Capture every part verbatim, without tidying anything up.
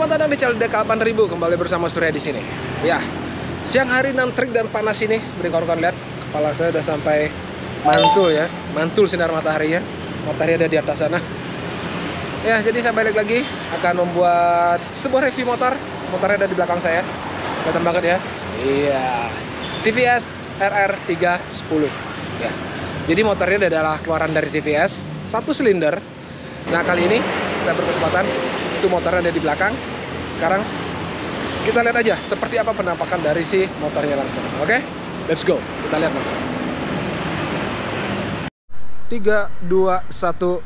Selamat datang di channel D K delapan ribu, kembali bersama Surya di sini. Ya, siang hari nan terik dan panas ini, seperti kawan-kawan lihat, kepala saya udah sampai mantul ya, mantul sinar mataharinya. Matahari ada di atas sana. Ya, jadi saya balik lagi akan membuat sebuah review motor. Motornya ada di belakang saya. Kelihatan banget ya. Iya, T V S R R tiga sepuluh. Ya. Jadi motornya adalah keluaran dari T V S, satu silinder. Nah, kali ini saya berkesempatan itu motornya ada di belakang. Sekarang kita lihat aja seperti apa penampakan dari si motornya langsung. Oke, let's go. Kita lihat langsung. tiga, dua, satu.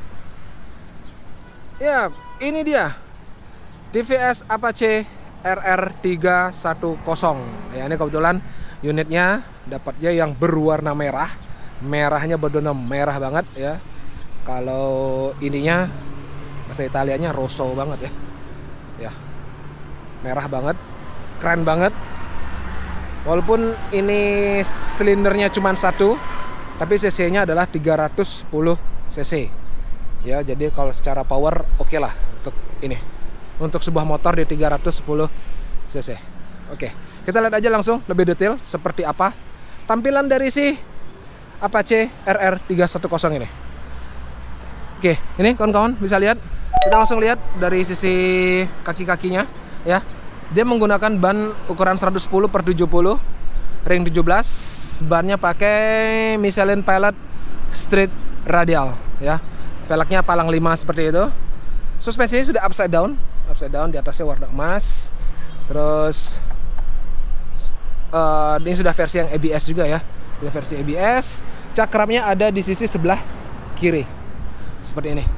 Ya, ini dia T V S Apache R R tiga sepuluh. Ya, ini kebetulan unitnya dapatnya yang berwarna merah. Merahnya berwarna merah banget ya. Kalau ininya bahasa Italianya rosso banget ya. Ya. Merah banget, keren banget. Walaupun ini silindernya cuma satu, tapi cc-nya adalah tiga ratus sepuluh cc. Ya, jadi kalau secara power oke okay lah untuk ini. Untuk sebuah motor di tiga ratus sepuluh cc. Oke, kita lihat aja langsung lebih detail seperti apa tampilan dari si Apache R R tiga sepuluh ini. Oke, ini kawan-kawan bisa lihat. Kita langsung lihat dari sisi kaki-kakinya ya. Dia menggunakan ban ukuran seratus sepuluh per tujuh puluh ring tujuh belas. Bannya pakai Michelin Pilot Street Radial ya. Velgnya palang lima seperti itu. Suspensinya sudah upside down, upside down, di atasnya warna emas. Terus uh, ini sudah versi yang A B S juga ya. Sudah versi A B S. Cakramnya ada di sisi sebelah kiri. Seperti ini.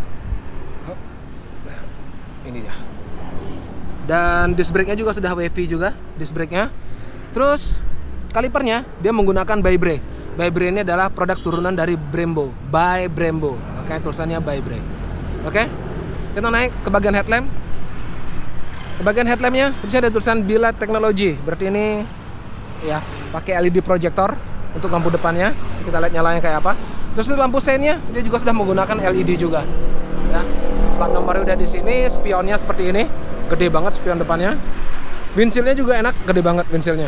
Ini dia. Dan disc brake-nya juga sudah wavy juga, disc brake-nya. Terus kalipernya dia menggunakan by brake. By brake ini adalah produk turunan dari Brembo, by Brembo. Oke, tulisannya by brake. Oke. Kita naik ke bagian headlamp. Ke bagian headlampnya di sini ada tulisan Billight Technology. Berarti ini ya pakai L E D projector untuk lampu depannya. Kita lihat nyalanya kayak apa. Terus untuk lampu seinnya dia juga sudah menggunakan L E D juga. Ya. Plat nomornya udah di sini, spionnya seperti ini, gede banget spion depannya. Windshieldnya juga enak, gede banget windshieldnya.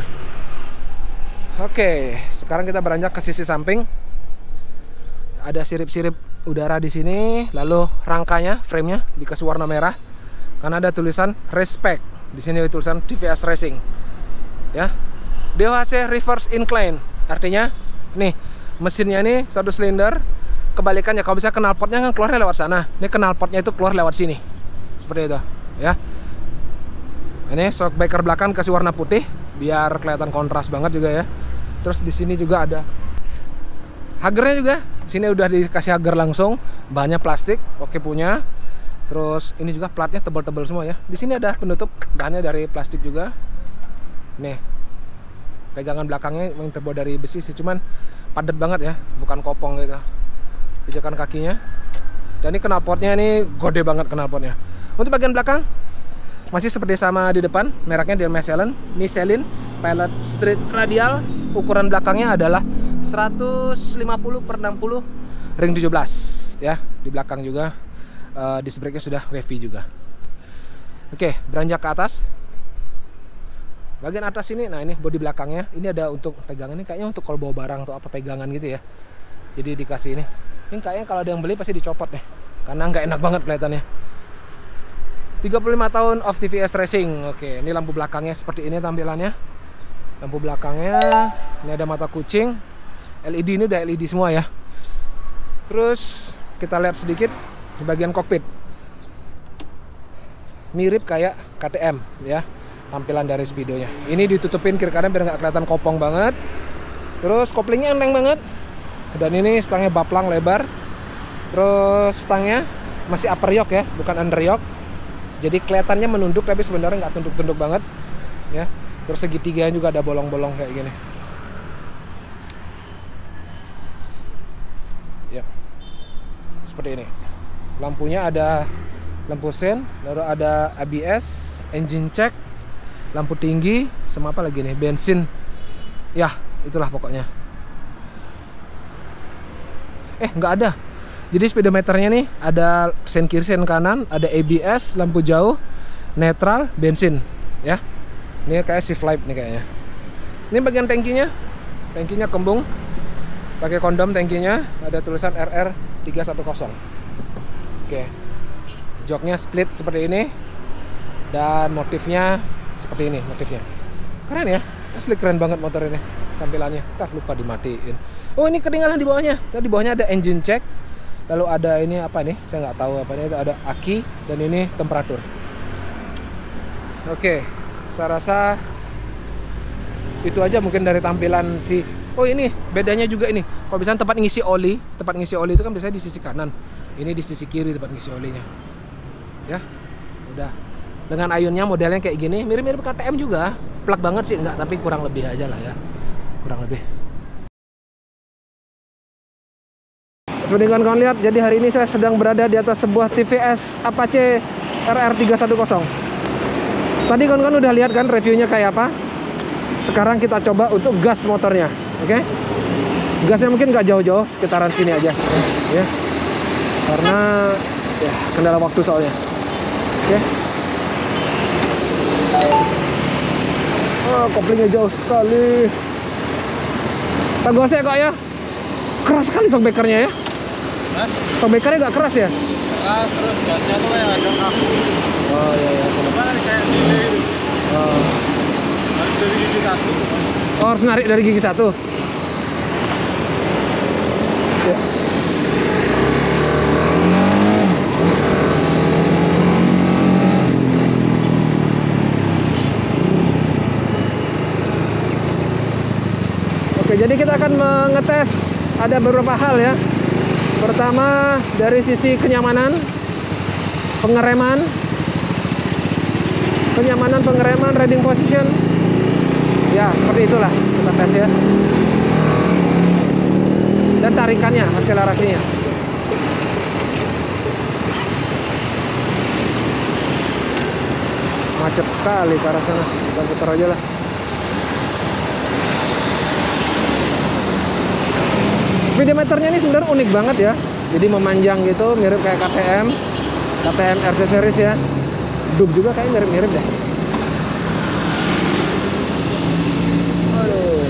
Oke, sekarang kita beranjak ke sisi samping. Ada sirip-sirip udara di sini, lalu rangkanya, frame-nya dikasih warna merah karena ada tulisan Respect. Di sini tulisan T V S Racing. Ya. D H C reverse incline, artinya nih mesinnya ini satu silinder. Kebalikannya, kalau bisa knalpotnya kan keluarnya lewat sana. Ini knalpotnya itu keluar lewat sini. Seperti itu, ya. Ini shockbreaker belakang kasih warna putih biar kelihatan kontras banget juga ya. Terus di sini juga ada hagernya juga. Di sini udah dikasih hager langsung, bahannya plastik, oke punya. Terus ini juga platnya tebal-tebal semua ya. Di sini ada penutup, bahannya dari plastik juga. Nih. Pegangan belakangnya memang terbuat dari besi sih, cuman padat banget ya, bukan kopong gitu. Pijakan kakinya. Dan ini knalpotnya ini gede banget knalpotnya. Untuk bagian belakang masih seperti sama di depan, mereknya di Michelin, Michelin Pilot Street Radial. Ukuran belakangnya adalah seratus lima puluh per enam puluh ring tujuh belas ya. Di belakang juga uh, disc brake-nya sudah wavy juga. Oke, beranjak ke atas. Bagian atas ini, nah ini bodi belakangnya, ini ada untuk pegangan, ini kayaknya untuk kalau bawa barang atau apa pegangan gitu ya. Jadi dikasih ini. Ini kayaknya kalau ada yang beli pasti dicopot deh, karena nggak enak banget kelihatannya. tiga puluh lima tahun of T V S Racing. Oke, ini lampu belakangnya seperti ini tampilannya. Lampu belakangnya, ini ada mata kucing. L E D ini udah L E D semua ya. Terus kita lihat sedikit di bagian kokpit. Mirip kayak K T M ya. Tampilan dari speedonya. Ini ditutupin kiri kanan biar nggak kelihatan kopong banget. Terus koplingnya enteng banget. Dan ini stangnya baplang lebar. Terus stangnya masih upper yoke ya, bukan under yoke. Jadi kelihatannya menunduk tapi sebenarnya nggak tunduk-tunduk banget ya. Terus segitiganya juga ada bolong-bolong kayak gini. Ya. Seperti ini. Lampunya ada lampu sen, lalu ada A B S, engine check, lampu tinggi, sama apa lagi nih, bensin. Ya, itulah pokoknya. Eh, nggak ada. Jadi speedometernya nih ada sen kiri, sen kanan, ada A B S, lampu jauh, netral, bensin ya. Ini kayak shift light nih kayaknya. Ini bagian tangkinya. Tangkinya kembung. Pakai kondom tangkinya, ada tulisan R R tiga satu nol. Oke. Joknya split seperti ini. Dan motifnya seperti ini motifnya. Keren ya. Asli keren banget motor ini tampilannya. Ntar lupa dimatiin. Oh, ini ketinggalan di bawahnya. Tadi di bawahnya ada engine check. Lalu ada ini apa nih? Saya nggak tahu apa ini. Itu ada aki dan ini temperatur. Oke, saya rasa itu aja mungkin dari tampilan si. Oh, ini bedanya juga ini. Kalau misalnya tempat ngisi oli, tempat ngisi oli itu kan biasanya di sisi kanan. Ini di sisi kiri tempat ngisi olinya. Ya, udah. Dengan ayunnya modelnya kayak gini, mirip-mirip K T M juga. Plak banget sih enggak, tapi kurang lebih aja lah ya. Kurang lebih. Seperti kawan-kawan lihat, jadi hari ini saya sedang berada di atas sebuah T V S Apache R R tiga satu nol. Tadi kawan-kawan udah lihat kan reviewnya kayak apa. Sekarang kita coba untuk gas motornya, oke? Okay? Gasnya mungkin nggak jauh-jauh, sekitaran sini aja, ya. Karena ya kendala waktu soalnya, oke? Okay? Oh, koplingnya jauh sekali. Tak gosek kok ya. Keras sekali shockbreakernya ya. Hah? Shockbreakernya nggak keras ya? Keras, terus gasnya tuh kayak ada kaku. Oh iya iya. Kenapa kayak gini? Oh. Harus dari gigi satu. Oh, harus narik dari gigi satu. Ya. Oke, jadi kita akan mengetes ada beberapa hal ya. Pertama dari sisi kenyamanan, pengereman, kenyamanan pengereman, riding position. Ya, seperti itulah kita tes ya. Dan tarikannya, akselerasinya. Macet sekali ke arah sana. Kita putar aja lah. Speedometernya ini sebenarnya unik banget ya. Jadi memanjang gitu, mirip kayak K T M, K T M R C series ya. Dub juga kayak mirip-mirip deh. Aduh.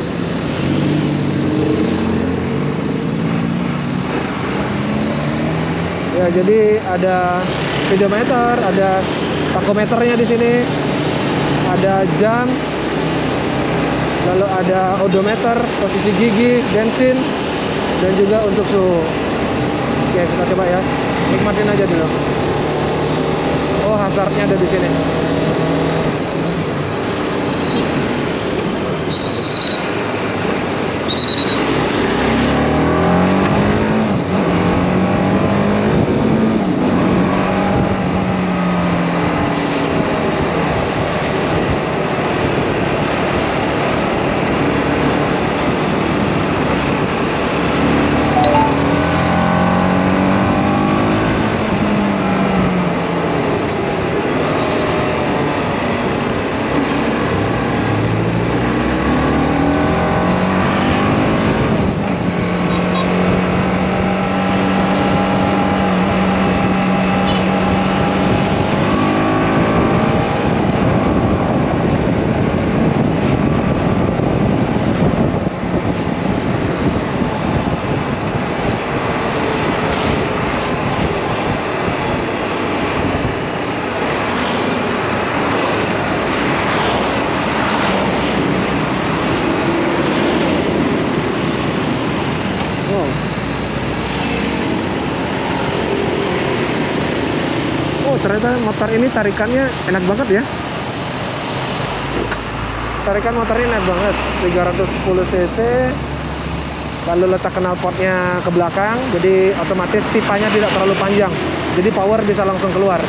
Ya, jadi ada speedometer, ada tachometernya di sini, ada jam, lalu ada odometer, posisi gigi, bensin, dan juga untuk suhu. Oke, kita coba ya. Nikmatin aja dulu. Oh, hazardnya ada di sini. Ternyata motor ini tarikannya enak banget ya. Tarikan motornya enak banget, tiga ratus sepuluh cc. Lalu letak knalpotnya ke belakang, jadi otomatis pipanya tidak terlalu panjang. Jadi power bisa langsung keluar.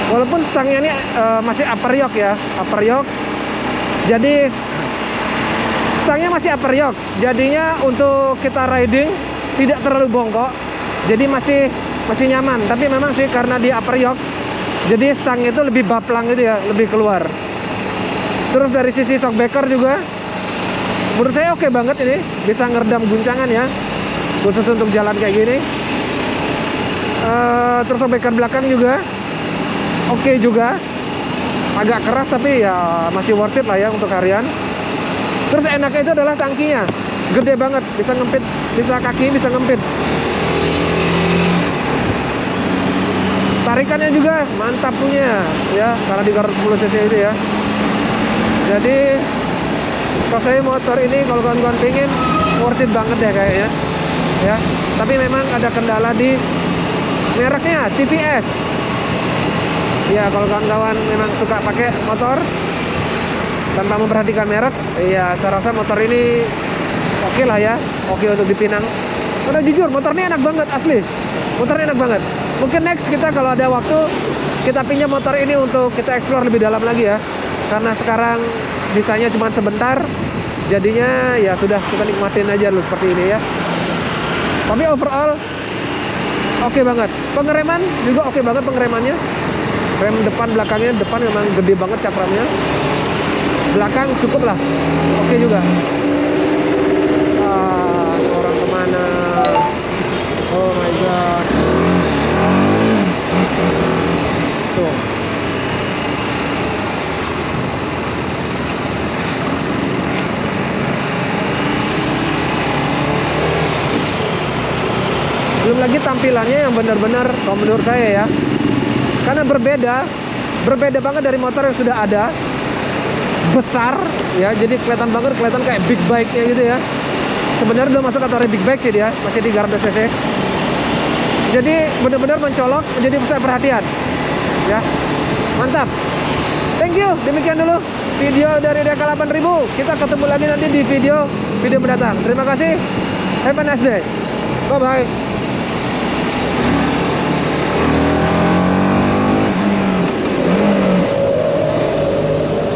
Walaupun stangnya ini uh, masih upper yoke ya, upper yoke. Jadi stangnya masih upper yoke. Jadinya untuk kita riding tidak terlalu bongkok. Jadi masih masih nyaman. Tapi memang sih karena di upper yoke, jadi stang itu lebih baplang gitu ya, lebih keluar. Terus dari sisi shockbreaker juga, menurut saya oke banget ini, bisa ngeredam guncangan ya, khusus untuk jalan kayak gini. Uh, terus shockbreaker belakang juga oke okay juga, agak keras tapi ya masih worth it lah ya untuk harian. Terus enaknya itu adalah tangkinya, gede banget, bisa ngempit, bisa kaki bisa ngempit. Tarikannya juga mantap punya ya, karena di Garut sepuluh cc itu ya. Jadi kalau saya motor ini, kalau kawan-kawan pengen, worth it banget ya kayaknya ya. Tapi memang ada kendala di mereknya, T V S. Ya kalau kawan-kawan memang suka pakai motor tanpa memperhatikan merek, ya saya rasa motor ini oke okay lah ya, oke okay untuk dipinang. Karena jujur motor ini enak banget asli, motornya enak banget. Mungkin next kita kalau ada waktu, kita pinjam motor ini untuk kita explore lebih dalam lagi ya. Karena sekarang bisanya cuma sebentar, jadinya ya sudah kita nikmatin aja dulu seperti ini ya. Tapi overall oke okay banget. Pengereman juga oke okay banget pengeremannya. Rem depan belakangnya, depan memang gede banget cakramnya. Belakang cukup lah, oke okay juga. Ah, orang kemana? Oh my god. Tuh. Belum lagi tampilannya yang benar-benar, kalau menurut saya ya, karena berbeda, berbeda banget dari motor yang sudah ada, besar ya, jadi kelihatan banget, kelihatan kayak big bike-nya gitu ya. Sebenarnya belum masuk kategori big bike sih dia, masih di Garut cc. Jadi benar-benar mencolok, menjadi pusat perhatian ya. Mantap. Thank you, demikian dulu video dari D K delapan ribu. Kita ketemu lagi nanti di video video mendatang. Terima kasih, have a nice day, bye bye.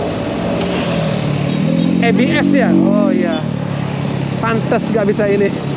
A B S ya? Oh iya, pantas gak bisa ini.